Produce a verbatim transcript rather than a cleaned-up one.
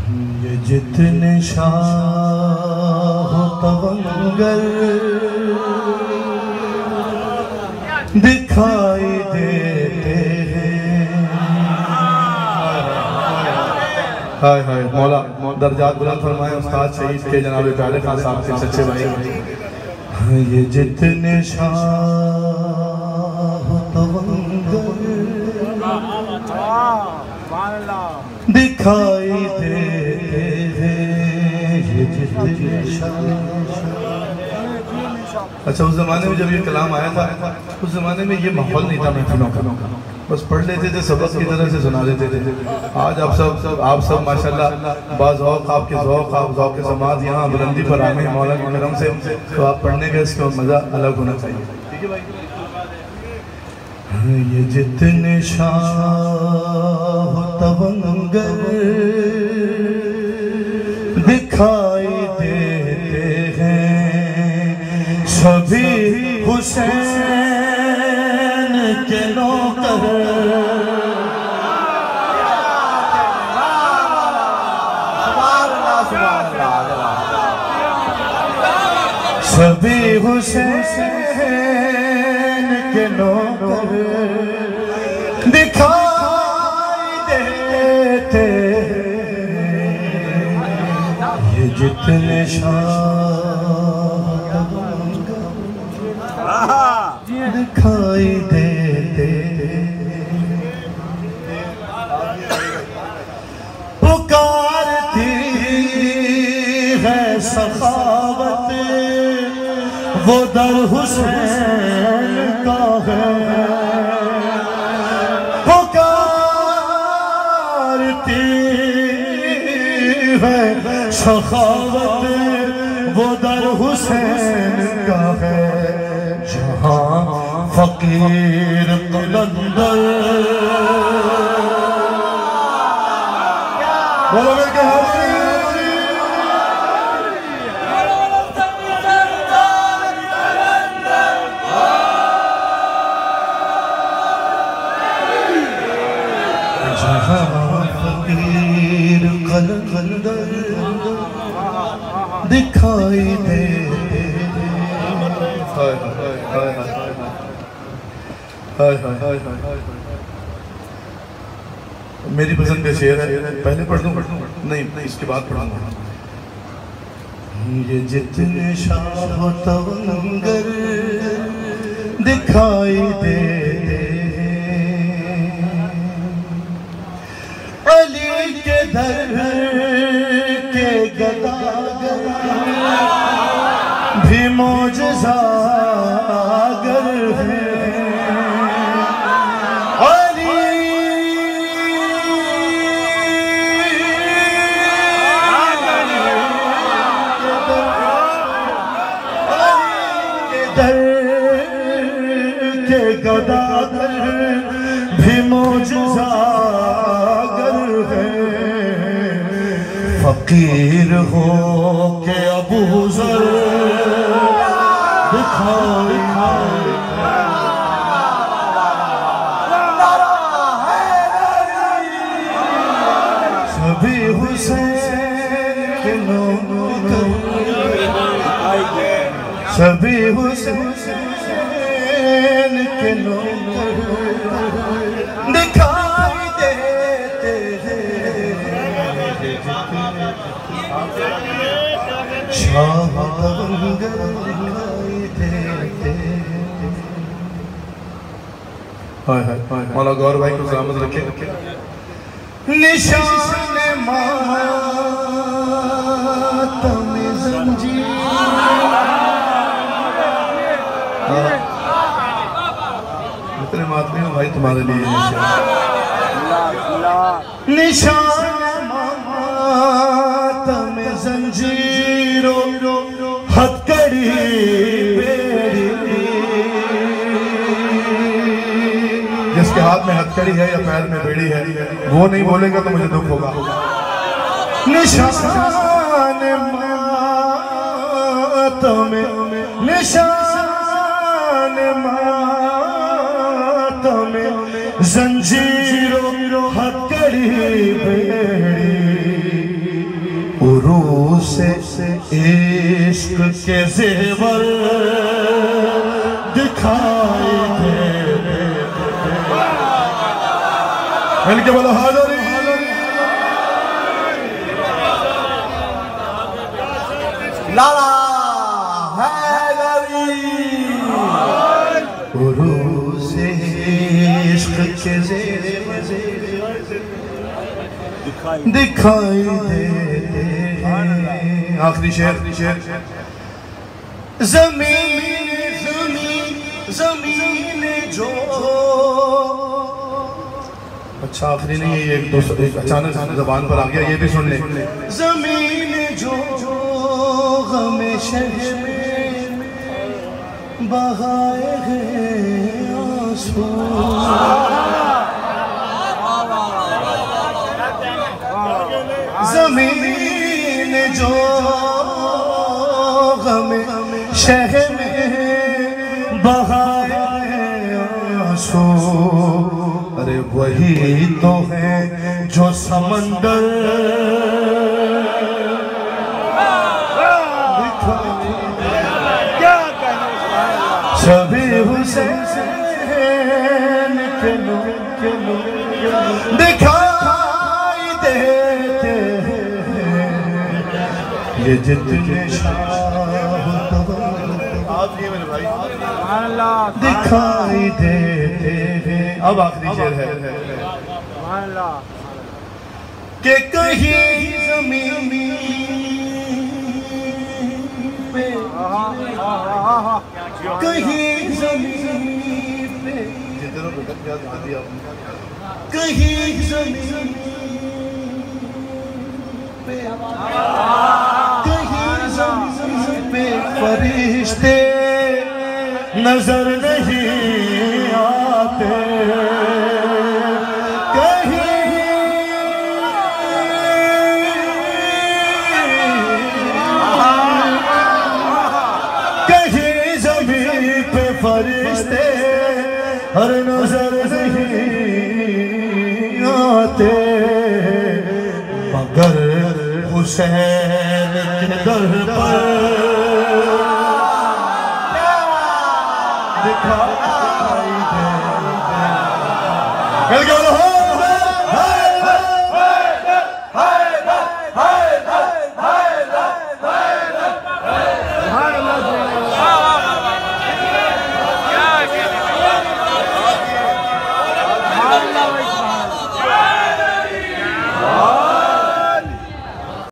ये जितने शाह तवंगर दिखाई देते हैं। हाय हाय मौला दर्जात बुलंद फरमाए उस्ताद शहीद के जनाब प्यारे खान साहब के सच्चे भाई। ये जितने शाह तवंगर दिखाई देते हैं, ये जितने शाह। अच्छा उस जमाने में जब ये कलाम आया था उस जमाने में ये माहौल नहीं था महफिलों का, बस पढ़ लेते थे सबक की तरह से सुना लेते थे। आज आप सब सब आप सब माशाल्लाह बाज़ौक़ आपके ज़ौक़ आप ज़ौक़ के समाज यहाँ बुलंदी पर आए हैं मौला के करम से, तो आप पढ़ने का इसका मज़ा अलग होना चाहिए। ठीक है भाई। ये जितने शाह तवंगर दिखाई देते हैं, सभी हुसैन के नौकर सभी हुसैन के नौकर दिखाई देते ये जितने शाह दिखाई देते। पुकारती है सखावत वो दर हुसैन का है, पुकारती है सखावत वो दर हुसैन का है, जहाँ फकीर कलंदर बोलो मेरे के फकीर कलंदर दिखाई दे। हाय हाय हाय हाय हाय हाय। मेरी पसंद का शेर है, पहले पढ़ दूं? नहीं नहीं इसके बाद पढ़ूंगा। ये जितने शाह तवंगर दिखाई दे अली के दर के गदागर भी मौजज़ागर है, अली के दर के गदागर भी मौजज़ागर है, फकीर हो के अबू ज़र दिखाई सभी हुसैन के नौकर सभी हुसैन के नौकर दिखाई देते शाह तवंगर दिखाई देते। हाय हाय हाय मौला गौर भाई को सलामत रखे। निशान मातम ज़ंजीर इतने मातमी हो भाई तुम्हारे लिए निशान मातम ज़ंजीरो हथकड़ी जिसके हाथ में हथकड़ी है या पैर में बेड़ी है वो नहीं बोलेगा तो मुझे दुख होगा। निशान मातम निशान मातम ज़ंजीरो हथकड़ी बेड़ी उरूस इश्क के ज़ेवर दिखाई दे इनके बोलो हाज़री लाला हैदरी उरूस इश्क के ज़ेवर दिखाई देते हैं। आखिरी शेर ज़मीन ज़मीन ज़मीन जो अच्छा आखिरी नहीं है ये एक दोस्त एक अचानक ज़बान पर आ गया ये भी सुन ले ज़मीन जो गमे शहर में बहाए हैं आंसू ज़मीन जो गमे शहर में बहाए आंसू अरे वही तो है जो समंदर सभी हुसैन के दिखाई देते ये जितने दिखाई देते हैं। अब आखिरी शेर है कि कहीं ज़मीन पे कहीं ज़मीन पे कहीं ज़मीन पे कहीं ज़मीन पे फरिश्ते नजर नहीं आते फरिश्ते हर नजर नहीं आते मगर हुसैन के दर पर दिखाई दे